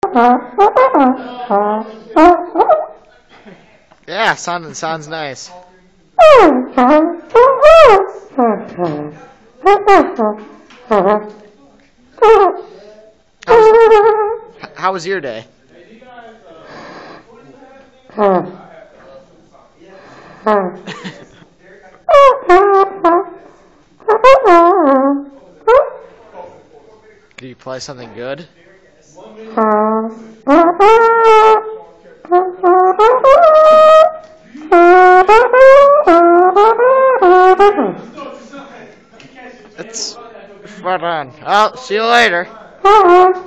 Yeah, sounds nice. How was your day? Did you play something good? That's spot on. Oh, see you later.